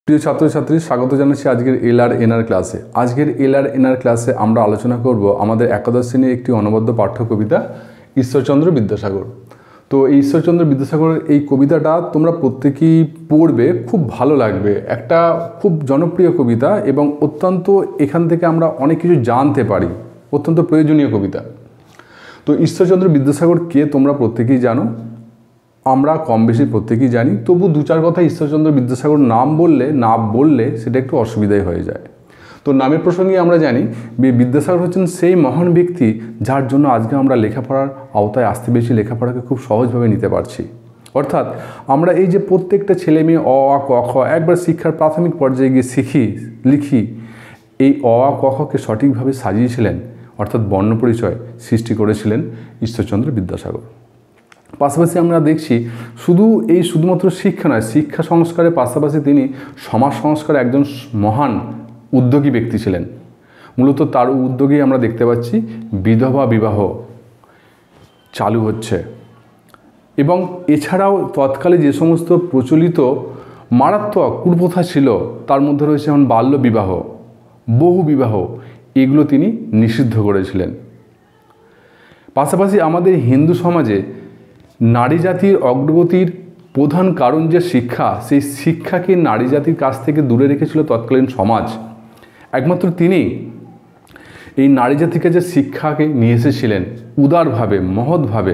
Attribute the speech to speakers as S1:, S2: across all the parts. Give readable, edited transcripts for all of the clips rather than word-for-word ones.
S1: প্রিয় ছাত্রছাত্রী, স্বাগত জানাচ্ছি আজকের এলআর ক্লাসে। আজকের এলআর ক্লাসে আমরা আলোচনা করব আমাদের একাদশ শ্রেণীর একটি অনবদ্য পাঠ্য কবিতা ঈশ্বরচন্দ্র বিদ্যাসাগর। তো এই ঈশ্বরচন্দ্র বিদ্যাসাগরের এই কবিতাটা তোমরা প্রত্যেকেই পড়বে, খুব ভালো লাগবে। একটা খুব জনপ্রিয় কবিতা এবং অত্যন্ত এখান থেকে আমরা অনেক কিছু জানতে পারি, অত্যন্ত প্রয়োজনীয় কবিতা। তো ঈশ্বরচন্দ্র বিদ্যাসাগর কে তোমরা প্রত্যেকেই জানো, আমরা কম বেশি প্রত্যেকেই জানি। তবু দু চার কথা ঈশ্বরচন্দ্র বিদ্যাসাগর নাম না বললে সেটা একটু অসুবিধাই হয়ে যায়। তো নামের প্রসঙ্গে আমরা জানি বিদ্যাসাগর হচ্ছেন সেই মহান ব্যক্তি যার জন্য আজকে আমরা লেখাপড়ার আওতায় আসতে বেশি লেখাপড়াকে খুব সহজভাবে নিতে পারছি। অর্থাৎ আমরা এই যে প্রত্যেকটা ছেলে মেয়ে অ আ ক খ একবার শিক্ষার প্রাথমিক পর্যায়ে গিয়ে লিখি, এই অ আ ক খকে সঠিকভাবে সাজিয়েছিলেন, অর্থাৎ বর্ণপরিচয় সৃষ্টি করেছিলেন ঈশ্বরচন্দ্র বিদ্যাসাগর। পাশাপাশি আমরা দেখছি শুধুমাত্র শিক্ষা নয়, শিক্ষা সংস্কারের পাশাপাশি তিনি সমাজ সংস্কারে একজন মহান উদ্যোগী ব্যক্তি ছিলেন। মূলত তার উদ্যোগেই আমরা দেখতে পাচ্ছি বিধবা বিবাহ চালু হচ্ছে। এবং এছাড়াও তৎকালে যে সমস্ত প্রচলিত মারাত্মক কুপ্রথা ছিল তার মধ্যে রয়েছে যেমন বাল্য বিবাহ, বহু বিবাহ, এগুলো তিনি নিষিদ্ধ করেছিলেন। পাশাপাশি আমাদের হিন্দু সমাজে নারী জাতির অগ্রগতির প্রধান কারণ যে শিক্ষা, সেই শিক্ষাকে নারী জাতির কাছ থেকে দূরে রেখেছিল তৎকালীন সমাজ। একমাত্র তিনি এই নারী জাতিকে যে শিক্ষাকে নিয়ে এসেছিলেন উদারভাবে, মহৎভাবে,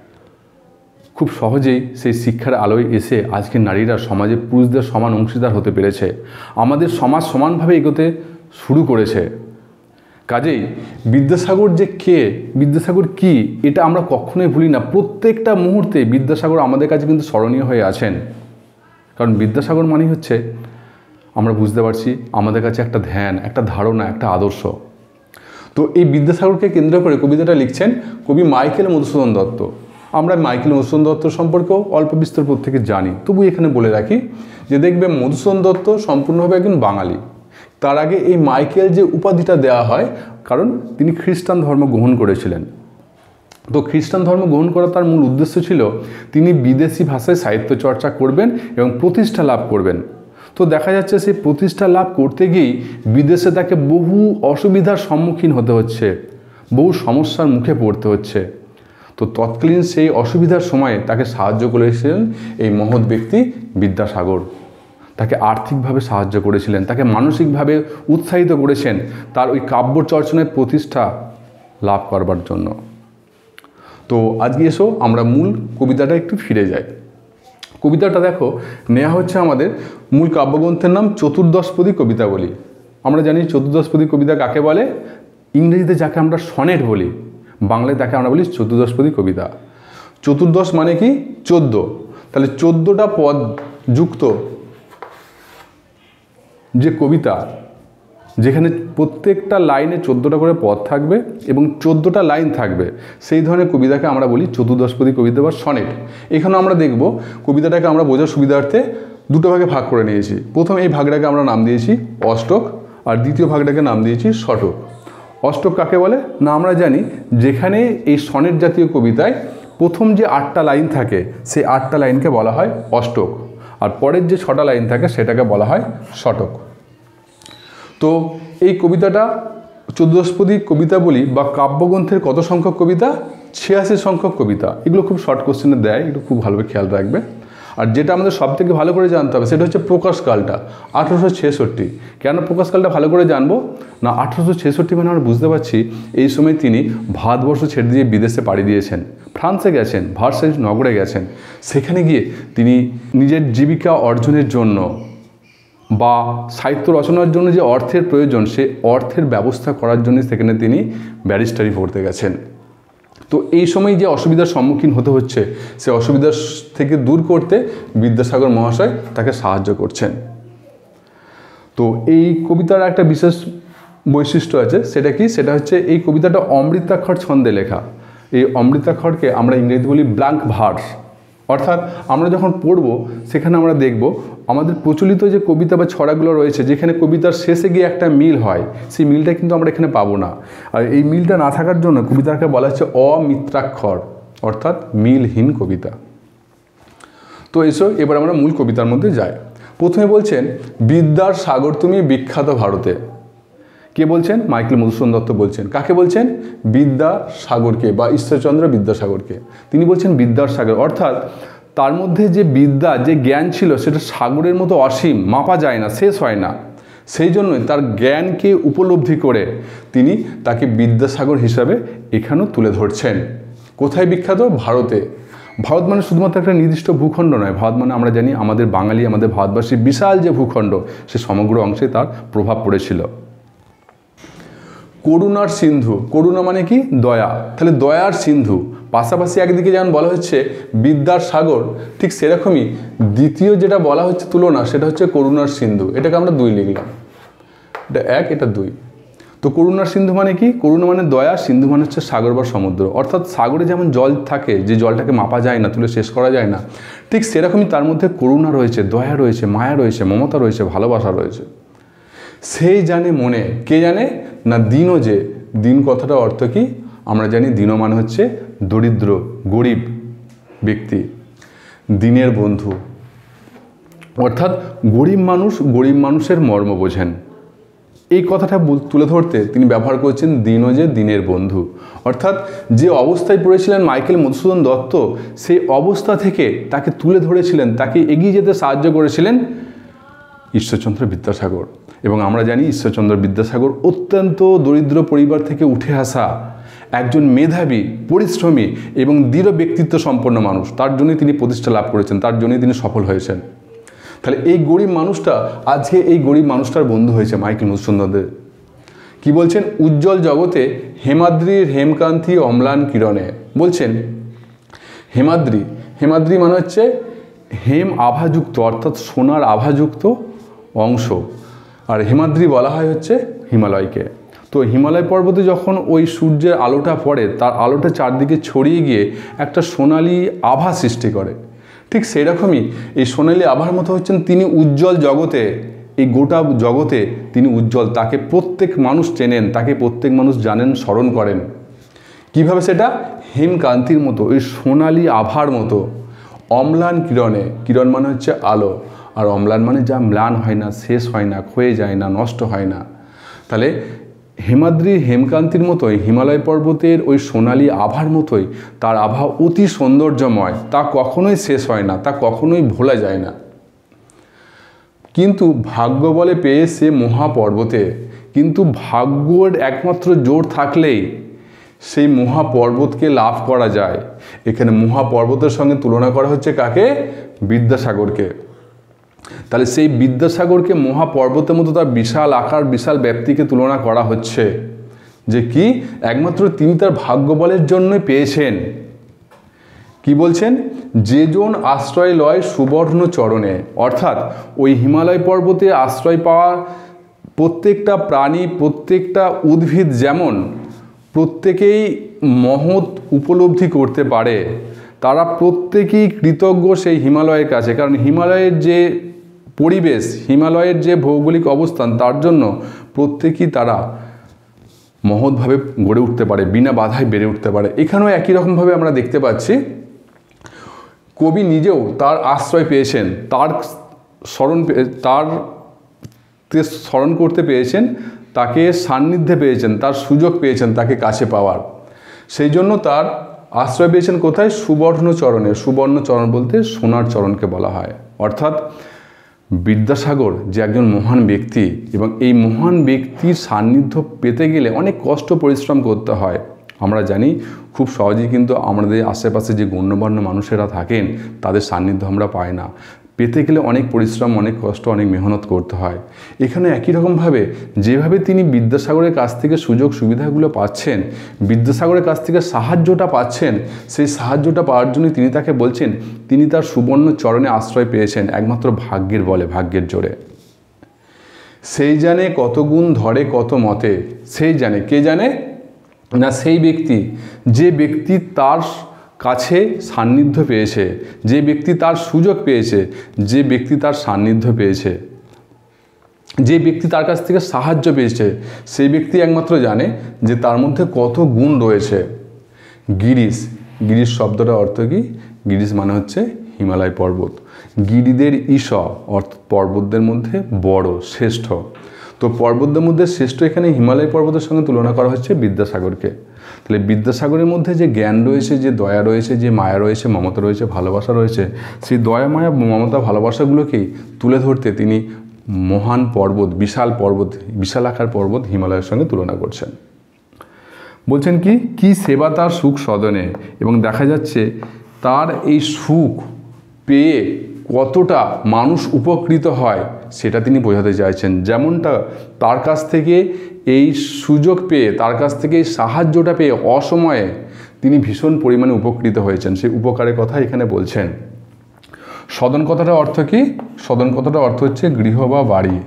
S1: খুব সহজেই সেই শিক্ষার আলোয় এসে আজকে নারীরা সমাজে পুরুষদের সমান অংশীদার হতে পেরেছে। আমাদের সমাজ সমানভাবে এগোতে শুরু করেছে। কাজেই বিদ্যাসাগর যে কে, বিদ্যাসাগর কি, এটা আমরা কখনোই ভুলি না। প্রত্যেকটা মুহূর্তে বিদ্যাসাগর আমাদের কাছে কিন্তু স্মরণীয় হয়ে আছেন। কারণ বিদ্যাসাগর মানে হচ্ছে আমরা বুঝতে পারছি আমাদের কাছে একটা ধ্যান, একটা ধারণা, একটা আদর্শ। তো এই বিদ্যাসাগরকে কেন্দ্র করে কবিতাটা লিখছেন কবি মাইকেল মধুসূদন দত্ত। আমরা মাইকেল মধুসূদন দত্ত সম্পর্কেও অল্প বিস্তর প্রত্যেকে জানি, তবু এখানে বলে রাখি যে দেখবে মধুসূদন দত্ত সম্পূর্ণভাবে একজন বাঙালি। তার আগে এই মাইকেল যে উপাধিটা দেওয়া হয় কারণ তিনি খ্রিস্টান ধর্ম গ্রহণ করেছিলেন। তো খ্রিস্টান ধর্ম গ্রহণ করার তার মূল উদ্দেশ্য ছিল তিনি বিদেশি ভাষায় সাহিত্য চর্চা করবেন এবং প্রতিষ্ঠা লাভ করবেন। তো দেখা যাচ্ছে সেই প্রতিষ্ঠা লাভ করতে গিয়েই বিদেশে তাকে বহু অসুবিধার সম্মুখীন হতে হচ্ছে, বহু সমস্যার মুখে পড়তে হচ্ছে। তো তৎকালীন সেই অসুবিধার সময়ে তাকে সাহায্য করেছিলেন এই মহৎ ব্যক্তি বিদ্যাসাগর। তাকে আর্থিকভাবে সাহায্য করেছিলেন, তাকে মানসিকভাবে উৎসাহিত করেছেন তার ওই কাব্য চর্চনায় প্রতিষ্ঠা লাভ করবার জন্য। তো আজকে এসো আমরা মূল কবিতাটা একটু ফিরে যাই। কবিতাটা দেখো নেওয়া হচ্ছে আমাদের মূল কাব্যগ্রন্থের নাম চতুর্দশপদী কবিতাবলী। আমরা জানি চতুর্দশপদী কবিতা কাকে বলে, ইংরেজিতে যাকে আমরা সনেট বলি, বাংলায় তাকে আমরা বলি চতুর্দশপদী কবিতা। চতুর্দশ মানে কি 14, তাহলে 14টা পদ যুক্ত যে কবিতা, যেখানে প্রত্যেকটা লাইনে 14টা করে পদ থাকবে এবং 14টা লাইন থাকবে, সেই ধরনের কবিতাকে আমরা বলি চতুর্দশপদী কবিতা বা সনেট। এখানে আমরা দেখব কবিতাটাকে আমরা বোঝার সুবিধার্থে দুটো ভাগে ভাগ করে নিয়েছি। প্রথম এই ভাগটাকে আমরা নাম দিয়েছি অষ্টক, আর দ্বিতীয় ভাগটাকে নাম দিয়েছি শতক। অষ্টক কাকে বলে না, আমরা জানি যেখানে এই সনেট জাতীয় কবিতায় প্রথম যে 8টা লাইন থাকে সেই 8টা লাইনকে বলা হয় অষ্টক, আর পরের যে 6টা লাইন থাকে সেটাকে বলা হয় শতক। তো এই কবিতাটা চতুর্দশপদী কবিতা বলি বা কাব্যগ্রন্থের কত সংখ্যক কবিতা, 86 সংখ্যক কবিতা। এগুলো খুব শর্ট কোশ্চেনে দেয়, একটু খুব ভালোভাবে খেয়াল রাখবে। আর যেটা আমাদের সব থেকে ভালো করে জানতে হবে সেটা হচ্ছে প্রকাশকালটা 1866। কেন প্রকাশকালটা ভালো করে জানবো না, 1866 মানে আমরা বুঝতে পারছি এই সময় তিনি ভারতবর্ষ ছেড়ে দিয়ে বিদেশে পাড়ি দিয়েছেন, ফ্রান্সে গেছেন, ভার্সাই নগরে গেছেন। সেখানে গিয়ে তিনি নিজের জীবিকা অর্জনের জন্য বা সাহিত্য রচনার জন্য যে অর্থের প্রয়োজন সেই অর্থের ব্যবস্থা করার জন্য সেখানে তিনি ব্যারিস্টারি পড়তে গেছেন। তো এই সময় যে অসুবিধার সম্মুখীন হতে হচ্ছে সে অসুবিধার থেকে দূর করতে বিদ্যাসাগর মহাশয় তাকে সাহায্য করছেন। তো এই কবিতার একটা বিশেষ বৈশিষ্ট্য আছে, সেটা কি, সেটা হচ্ছে এই কবিতাটা অমৃতাক্ষর ছন্দে লেখা। এই অমৃতাক্ষরকে আমরা ইংরেজিতে বলি ব্ল্যাঙ্ক ভার্স। অর্থাৎ আমরা যখন পড়ব সেখানে আমরা দেখব আমাদের প্রচলিত যে কবিতা বা ছড়াগুলো রয়েছে যেখানে কবিতার শেষে গিয়ে একটা মিল হয়, সেই মিলটা কিন্তু আমরা এখানে পাবো না। আর এই মিলটা না থাকার জন্য কবিতাকে বলা হচ্ছে অমিত্রাক্ষর, অর্থাৎ মিলহীন কবিতা। তো এসো এবার আমরা মূল কবিতার মধ্যে যাই। প্রথমে বলছেন বিদ্যার সাগর তুমি বিখ্যাত ভারতে। কে বলছেন? মাইকেল মধুসূদন দত্ত বলছেন। কাকে বলছেন? বিদ্যাসাগরকে বা ঈশ্বরচন্দ্র বিদ্যাসাগরকে। তিনি বলছেন বিদ্যার সাগর, অর্থাৎ তার মধ্যে যে বিদ্যা, যে জ্ঞান ছিল সেটা সাগরের মতো অসীম, মাপা যায় না, শেষ হয় না। সেই জন্যই তার জ্ঞানকে উপলব্ধি করে তিনি তাকে বিদ্যাসাগর হিসাবে এখানেও তুলে ধরছেন। কোথায় বিখ্যাত? ভারতে। ভারত মানে শুধুমাত্র একটা নির্দিষ্ট ভূখণ্ড নয়। ভারত মানে আমরা জানি আমাদের বাঙালি, আমাদের ভারতবাসীর বিশাল যে ভূখণ্ড, সে সমগ্র অংশে তার প্রভাব পড়েছিল। করুণার সিন্ধু, করুণা মানে কি? দয়া। তাহলে দয়ার সিন্ধু, পাশাপাশি একদিকে যেমন বলা হচ্ছে বিদ্যার সাগর, ঠিক সেরকমই দ্বিতীয় যেটা বলা হচ্ছে তুলনা, সেটা হচ্ছে করুণার সিন্ধু। এটাকে আমরা 2 লিখলাম, এটা 1, এটা 2। তো করুণার সিন্ধু মানে কি? করুণা মানে দয়া, সিন্ধু মানে হচ্ছে সাগর বা সমুদ্র। অর্থাৎ সাগরে যেমন জল থাকে, যে জলটাকে মাপা যায় না, তুলে শেষ করা যায় না, ঠিক সেরকমই তার মধ্যে করুণা রয়েছে, দয়া রয়েছে, মায়া রয়েছে, মমতা রয়েছে, ভালোবাসা রয়েছে। সেই জানে মনে, কে জানে? না দীনও যে। দীন কথাটার অর্থ কি? আমরা জানি দীনও মানে হচ্ছে দরিদ্র, গরিব ব্যক্তি, দীনের বন্ধু। অর্থাৎ গরিব মানুষ, গরিব মানুষের মর্ম বোঝেন। এই কথাটা তুলে ধরতে তিনি ব্যবহার করছেন দীনও যে, দীনের বন্ধু। অর্থাৎ যে অবস্থায় পড়েছিলেন মাইকেল মধুসূদন দত্ত, সেই অবস্থা থেকে তাকে তুলে ধরেছিলেন, তাকে এগিয়ে যেতে সাহায্য করেছিলেন ঈশ্বরচন্দ্র বিদ্যাসাগর। এবং আমরা জানি ঈশ্বরচন্দ্র বিদ্যাসাগর অত্যন্ত দরিদ্র পরিবার থেকে উঠে আসা একজন মেধাবী, পরিশ্রমী এবং দৃঢ় ব্যক্তিত্ব সম্পন্ন মানুষ। তার জন্যই তিনি প্রতিষ্ঠা লাভ করেছেন, তার জন্যই তিনি সফল হয়েছেন। তাহলে এই গরিব মানুষটা আজকে এই গরিব মানুষটার বন্ধু হয়েছে মাইকেল মধুসূদন দত্তের। কি বলছেন? উজ্জ্বল জগতে হেমাদ্রির হেমকান্তি অম্লান কিরণে। বলছেন হেমাদ্রি, হেমাদ্রি মানে হচ্ছে হেম আভাযুক্ত, অর্থাৎ সোনার আভাযুক্ত অংশ। আর হেমাদ্রি বলা হয় হচ্ছে হিমালয়কে। তো হিমালয় পর্বতে যখন ওই সূর্যের আলোটা পড়ে, তার আলোটা চারদিকে ছড়িয়ে গিয়ে একটা সোনালি আভা সৃষ্টি করে। ঠিক সেই রকমই এই সোনালি আভার মতো হচ্ছেন তিনি উজ্জ্বল জগতে, এই গোটা জগতে তিনি উজ্জ্বল। তাকে প্রত্যেক মানুষ চেনেন, তাকে প্রত্যেক মানুষ জানেন, স্মরণ করেন। কিভাবে সেটা? হেমকান্তির মতো, ওই সোনালি আভার মতো। অম্লান কিরণে, কিরণ মানে হচ্ছে আলো, আর অম্লান মানে যা ম্লান হয় না, শেষ হয় না, ক্ষয়ে যায় না, নষ্ট হয় না। তাহলে হেমাদ্রি হেমকান্তির মতোই হিমালয় পর্বতের ওই সোনালি আভার মতোই তার আভা অতি সৌন্দর্যময়, তা কখনোই শেষ হয় না, তা কখনোই ভোলা যায় না। কিন্তু ভাগ্য বলে পেয়ে সে মহাপর্বতে, কিন্তু ভাগ্যর একমাত্র জোর থাকলেই সেই মহাপর্বতকে লাভ করা যায়। এখানে মহাপর্বতের সঙ্গে তুলনা করা হচ্ছে কাকে? বিদ্যাসাগরকে। তাহলে সেই বিদ্যাসাগরকে মহাপর্বতের মতো তার বিশাল আকার, বিশাল ব্যাপ্তিকে তুলনা করা হচ্ছে যে কি একমাত্র তিনি তার ভাগ্য বলের জন্যই পেয়েছেন। কি বলছেন? যে জন আশ্রয় লয় সুবর্ণ চরণে, অর্থাৎ ওই হিমালয় পর্বতে আশ্রয় পাওয়া প্রত্যেকটা প্রাণী, প্রত্যেকটা উদ্ভিদ যেমন প্রত্যেকেই মহৎ উপলব্ধি করতে পারে, তারা প্রত্যেকেই কৃতজ্ঞ সেই হিমালয়ের কাছে। কারণ হিমালয়ের যে পরিবেশ, হিমালয়ের যে ভৌগোলিক অবস্থান, তার জন্য প্রত্যেকেই তারা মহৎভাবে গড়ে উঠতে পারে, বিনা বাধায় বেড়ে উঠতে পারে। এখানেও একই রকমভাবে আমরা দেখতে পাচ্ছি কবি নিজেও তার আশ্রয় পেয়েছেন, তার স্মরণ করতে পেয়েছেন, তাকে সান্নিধ্যে পেয়েছেন, তার সুযোগ পেয়েছেন তাকে কাছে পাওয়ার। সেই জন্য তার আশ্রয় পেয়েছেন কোথায়? সুবর্ণ চরণে। সুবর্ণ চরণ বলতে সোনার চরণকে বলা হয়। অর্থাৎ বিদ্যাসাগর যে একজন মহান ব্যক্তি, এবং এই মহান ব্যক্তির সান্নিধ্য পেতে গেলে অনেক কষ্ট পরিশ্রম করতে হয়। আমরা জানি খুব সহজেই কিন্তু আমাদের আশেপাশে যে গণ্যমান্য মানুষেরা থাকেন তাদের সান্নিধ্য আমরা পাই না। পেতে গেলে অনেক পরিশ্রম, অনেক কষ্ট, অনেক মেহনত করতে হয়। এখানে একই রকমভাবে যেভাবে তিনি বিদ্যাসাগরের কাছ থেকে সুযোগ সুবিধাগুলো পাচ্ছেন, বিদ্যাসাগরের কাছ থেকে সাহায্যটা পাচ্ছেন, সেই সাহায্যটা পাওয়ার জন্য তিনি তাকে বলছেন তিনি তার সুবর্ণ চরণে আশ্রয় পেয়েছেন একমাত্র ভাগ্যের বলে, ভাগ্যের জোরে। সেই জানে কত গুণ ধরে কত মতে। সেই জানে, কে জানে? না সেই ব্যক্তি, যে ব্যক্তি তার কাছে সান্নিধ্য পেয়েছে, যে ব্যক্তি তার সুযোগ পেয়েছে, যে ব্যক্তি তার সান্নিধ্য পেয়েছে, যে ব্যক্তি তার কাছ থেকে সাহায্য পেয়েছে, সেই ব্যক্তি একমাত্র জানে যে তার মধ্যে কত গুণ রয়েছে। গিরিশ, গিরিশ শব্দটার অর্থ কি? গিরিশ মানে হচ্ছে হিমালয় পর্বত। গিরিদের ঈশ অর্থাৎ পর্বতদের মধ্যে বড়, শ্রেষ্ঠ। তো পর্বতদের মধ্যে শ্রেষ্ঠ এখানে হিমালয় পর্বতের সঙ্গে তুলনা করা হচ্ছে বিদ্যাসাগরকে। তাহলে বিদ্যাসাগরের মধ্যে যে জ্ঞান রয়েছে, যে দয়া রয়েছে, যে মায়া রয়েছে, মমতা রয়েছে, ভালোবাসা রয়েছে, সেই দয়া, মায়া, মমতা, ভালোবাসাগুলোকেই তুলে ধরতে তিনি মহান পর্বত, বিশাল পর্বত, বিশাল আকার পর্বত হিমালয়ের সঙ্গে তুলনা করছেন। বলছেন কি সেবা তার সুখ সদনে, এবং দেখা যাচ্ছে তার এই সুখ পেয়ে কতটা মানুষ উপকৃত হয় সেটা তিনি বোঝাতে চাইছেন। যেমনটা তার কাছ থেকে এই সুযোগ পেয়ে, তার কাছ থেকে এই সাহায্যটা পেয়ে অসময়ে তিনি ভীষণ পরিমাণে উপকৃত হয়েছেন, সেই উপকারের কথা এখানে বলছেন। সদন কথাটার অর্থ কি? সদন কথাটার অর্থ হচ্ছে গৃহ বা বাড়ি।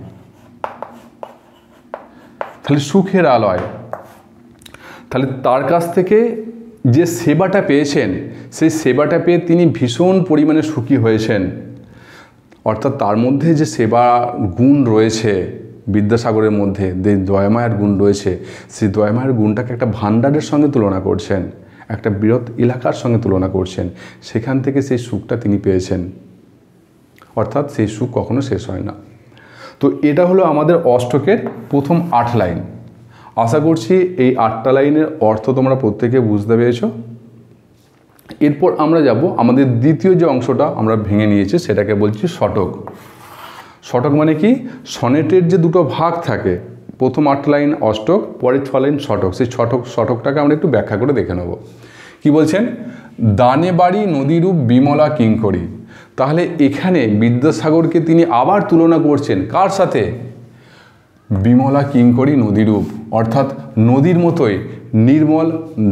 S1: তাহলে সুখের আলয়। তাহলে তার কাছ থেকে যে সেবাটা পেয়েছেন, সেই সেবাটা পেয়ে তিনি ভীষণ পরিমাণে সুখী হয়েছেন। অর্থাৎ তার মধ্যে যে সেবা গুণ রয়েছে, বিদ্যাসাগরের মধ্যে যে দয়ামায়ার গুণ রয়েছে, সেই দয়ামায়ার গুণটাকে একটা ভাণ্ডারের সঙ্গে তুলনা করছেন, একটা বৃহৎ এলাকার সঙ্গে তুলনা করছেন। সেখান থেকে সেই সুখটা তিনি পেয়েছেন, অর্থাৎ সেই সুখ কখনো শেষ হয় না। তো এটা হলো আমাদের অষ্টকের প্রথম 8 লাইন। আশা করছি এই 8টা লাইনের অর্থ তোমরা প্রত্যেকে বুঝতে পেরেছ। এরপর আমরা যাব আমাদের দ্বিতীয় যে অংশটা আমরা ভেঙে নিয়েছি, সেটাকে বলছি শতক। শতক মানে কি? সনেটের যে দুটো ভাগ থাকে, প্রথম 8 লাইন অষ্টক, পরের 6 লাইন শতক। সেই শতকটাকে আমরা একটু ব্যাখ্যা করে দেখে নেব। কি বলছেন? দানে বাড়ি নদীরূপ বিমলা কিঙ্করী। তাহলে এখানে বিদ্যাসাগরকে তিনি আবার তুলনা করছেন কার সাথে? বিমলা কিঙ্করী নদীরূপ, অর্থাৎ নদীর মতোই নির্মল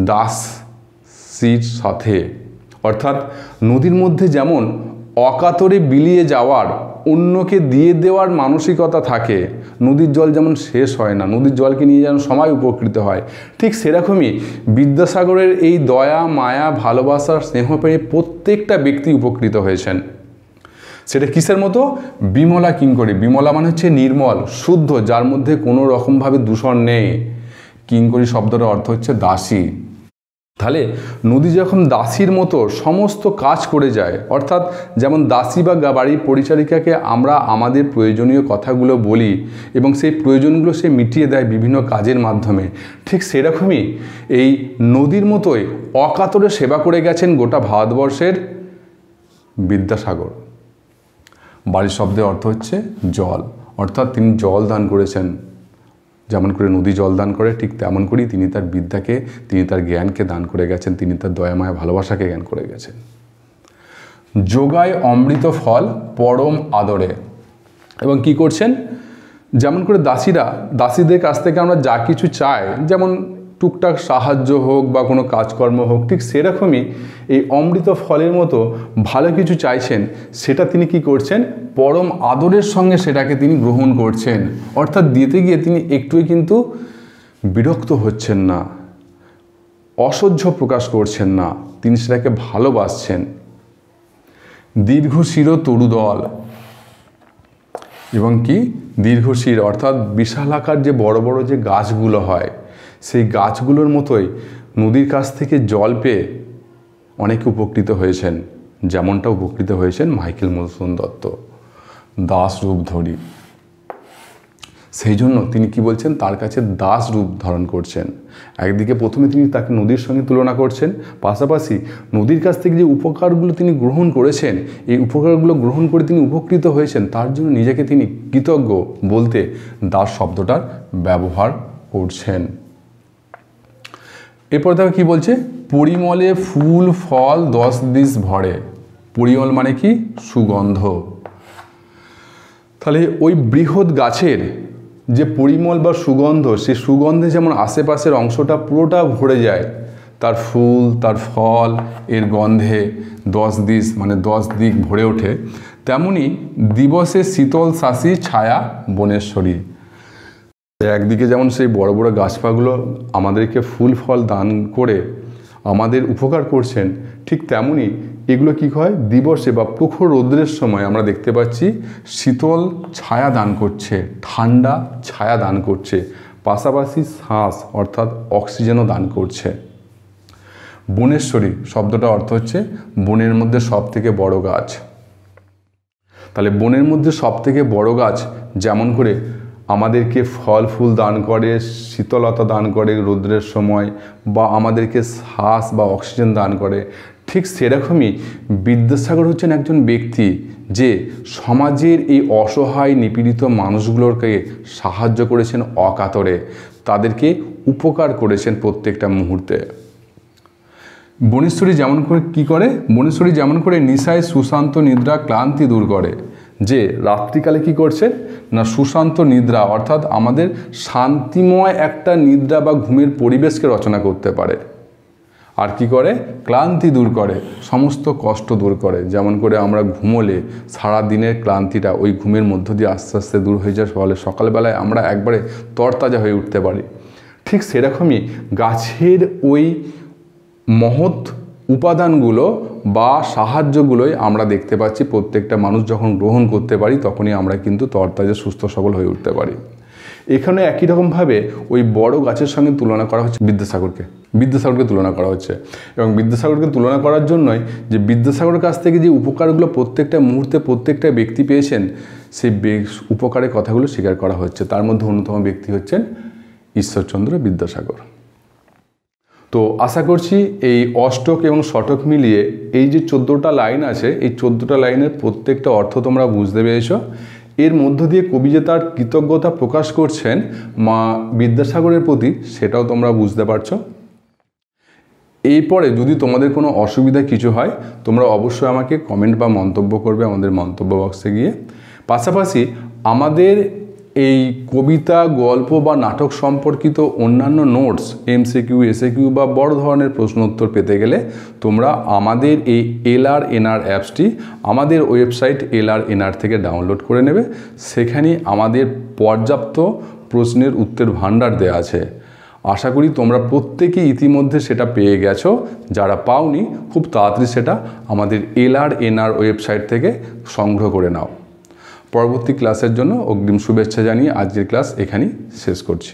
S1: দাসীর সাথে। অর্থাৎ নদীর মধ্যে যেমন অকাতরে বিলিয়ে যাওয়ার, অন্যকে দিয়ে দেওয়ার মানসিকতা থাকে, নদীর জল যেমন শেষ হয় না, নদীর জলকে নিয়ে যেন সবাই উপকৃত হয়, ঠিক সেরকমই বিদ্যাসাগরের এই দয়া, মায়া, ভালোবাসা, স্নেহ পেয়ে প্রত্যেকটা ব্যক্তি উপকৃত হয়েছেন। সেটা কিসের মতো? বিমলা কিঙ্করী। বিমলা মানে হচ্ছে নির্মল, শুদ্ধ, যার মধ্যে কোনো রকমভাবে দূষণ নেই। কিঙ্করী শব্দটার অর্থ হচ্ছে দাসী। তাহলে নদী যখন দাসীর মতো সমস্ত কাজ করে যায়, অর্থাৎ যেমন দাসী বা বাড়ির পরিচারিকাকে আমরা আমাদের প্রয়োজনীয় কথাগুলো বলি এবং সেই প্রয়োজনগুলো সে মিটিয়ে দেয় বিভিন্ন কাজের মাধ্যমে, ঠিক সেরকমই এই নদীর মতোই অকাতরে সেবা করে গেছেন গোটা ভারতবর্ষের বিদ্যাসাগর। বাড়ি শব্দের অর্থ হচ্ছে জল, অর্থাৎ তিনি জল দান করেছেন। যেমন করে নদী জল দান করে, ঠিক তেমন করেই তিনি তার বিদ্যাকে, তিনি তার জ্ঞানকে দান করে গেছেন, তিনি তার দয়ামায়া ভালোবাসাকে জ্ঞান করে গেছেন। যোগায় অমৃত ফল পরম আদরে। এবং কি করছেন? যেমন করে দাসীদের কাছ থেকে আমরা যা কিছু চাই, যেমন টুকটাক সাহায্য হোক বা কোনো কাজকর্ম হোক, ঠিক সেরকমই এই অমৃত ফলের মতো ভালো কিছু চাইছেন, সেটা তিনি কি করছেন? পরম আদরের সঙ্গে সেটাকে তিনি গ্রহণ করছেন। অর্থাৎ দিতে গিয়ে তিনি একটুই কিন্তু বিরক্ত হচ্ছেন না, অসহ্য প্রকাশ করছেন না, তিনি সেটাকে ভালোবাসছেন। দীর্ঘশির তরুদল। এবং কি? দীর্ঘশির অর্থাৎ বিশাল আকার যে বড় বড় যে গাছগুলো হয়, সেই গাছগুলোর মতোই নদীর কাছ থেকে জল পেয়ে অনেকে উপকৃত হয়েছেন। যেমনটা উপকৃত হয়েছেন মাইকেল মধুসূদন দত্ত, দাস রূপ ধরি। সেই জন্য তিনি কি বলছেন? তার কাছে দাস রূপ ধারণ করছেন। একদিকে প্রথমে তিনি তাকে নদীর সঙ্গে তুলনা করছেন, পাশাপাশি নদীর কাছ থেকে যে উপকারগুলো তিনি গ্রহণ করেছেন, এই উপকারগুলো গ্রহণ করে তিনি উপকৃত হয়েছেন, তার জন্য নিজেকে তিনি কৃতজ্ঞ বলতে দাস শব্দটার ব্যবহার করছেন। এরপর দেখো কি বলছে? পরিমলে ফুল ফল 10 দিশ ভরে। পরিমল মানে কি? সুগন্ধ। তাহলে ওই বৃহৎ গাছের যে পরিমল বা সুগন্ধ, সেই সুগন্ধে যেমন আশেপাশের অংশটা পুরোটা ভরে যায়, তার ফুল, তার ফল, এর গন্ধে 10 দিশ মানে 10 দিক ভরে ওঠে, তেমনি দিবসে শীতল শাসী ছায়া বনেশ্বরী। একদিকে যেমন সেই বড় বড় গাছপালাগুলো আমাদেরকে ফুল ফল দান করে আমাদের উপকার করছেন, ঠিক তেমনি এগুলো কি হয়? দিবসে বা প্রখর রৌদ্রের সময় আমরা দেখতে পাচ্ছি শীতল ছায়া দান করছে, ঠান্ডা ছায়া দান করছে, পাশাপাশি শ্বাস অর্থাৎ অক্সিজেনও দান করছে। বনেশ্বরী শব্দটা অর্থ হচ্ছে বনের মধ্যে সবথেকে বড় গাছ। তাহলে বনের মধ্যে সবথেকে বড় গাছ যেমন করে আমাদেরকে ফল ফুল দান করে, শীতলতা দান করে রৌদ্রের সময়, বা আমাদেরকে শ্বাস বা অক্সিজেন দান করে, ঠিক সেরকমই বিদ্যাসাগর হচ্ছেন একজন ব্যক্তি যে সমাজের এই অসহায় নিপীড়িত মানুষগুলোকে সাহায্য করেছেন অকাতরে, তাদেরকে উপকার করেছেন প্রত্যেকটা মুহূর্তে। বনেশ্বরী যেমন করে কী করে, বনেশ্বরী যেমন করে নিশায় সুশান্ত নিদ্রা ক্লান্তি দূর করে, যে রাত্রিকালে কি করছে না সুশান্ত নিদ্রা অর্থাৎ আমাদের শান্তিময় একটা নিদ্রা বা ঘুমের পরিবেশকে রচনা করতে পারে। আর কি করে, ক্লান্তি দূর করে, সমস্ত কষ্ট দূর করে। যেমন করে আমরা ঘুমোলে সারা দিনের ক্লান্তিটা ওই ঘুমের মধ্য দিয়ে আস্তে আস্তে দূর হয়ে যায়, ফলে সকালবেলায় আমরা একবারে তরতাজা হয়ে উঠতে পারি। ঠিক সেরকমই গাছের ওই মহৎ উপাদানগুলো বা সাহায্যগুলোই আমরা দেখতে পাচ্ছি প্রত্যেকটা মানুষ যখন গ্রহণ করতে পারি তখনই আমরা কিন্তু তরতাজা সুস্থ সবল হয়ে উঠতে পারি। এখানে একই রকমভাবে ওই বড় গাছের সঙ্গে তুলনা করা হচ্ছে বিদ্যাসাগরকে তুলনা করা হচ্ছে, এবং বিদ্যাসাগরকে তুলনা করার জন্যই যে বিদ্যাসাগরের কাছ থেকে যে উপকারগুলো প্রত্যেকটা মুহূর্তে প্রত্যেকটা ব্যক্তি পেয়েছেন সেই উপকারের কথাগুলো স্বীকার করা হচ্ছে। তার মধ্যে অন্যতম ব্যক্তি হচ্ছেন ঈশ্বরচন্দ্র বিদ্যাসাগর। তো আশা করছি এই অষ্টক এবং শতক মিলিয়ে এই যে 14টা লাইন আছে, এই 14টা লাইনের প্রত্যেকটা অর্থ তোমরা বুঝতে পেরেছ। এর মধ্য দিয়ে কবি যে তার কৃতজ্ঞতা প্রকাশ করছেন মা বিদ্যাসাগরের প্রতি, সেটাও তোমরা বুঝতে পারছো। এরপরে যদি তোমাদের কোনো অসুবিধা কিছু হয় তোমরা অবশ্যই আমাকে কমেন্ট বা মন্তব্য করবে আমাদের মন্তব্য বক্সে গিয়ে। পাশাপাশি আমাদের এই কবিতা, গল্প বা নাটক সম্পর্কিত অন্যান্য নোটস, এমসিকিউ, এসএকিউ বা বড় ধরনের প্রশ্ন উত্তর পেতে গেলে তোমরা আমাদের এই LRNR অ্যাপসটি আমাদের ওয়েবসাইট LRNR থেকে ডাউনলোড করে নেবে। সেখানে আমাদের পর্যাপ্ত প্রশ্নের উত্তর ভাণ্ডার দেওয়া আছে। আশা করি তোমরা প্রত্যেকেই ইতিমধ্যে সেটা পেয়ে গেছো। যারা পাওনি খুব তাড়াতাড়ি সেটা আমাদের LRNR ওয়েবসাইট থেকে সংগ্রহ করে নাও। পরবর্তী ক্লাসের জন্য অগ্রিম শুভেচ্ছা জানিয়ে আজকের ক্লাস এখানেই শেষ করছি।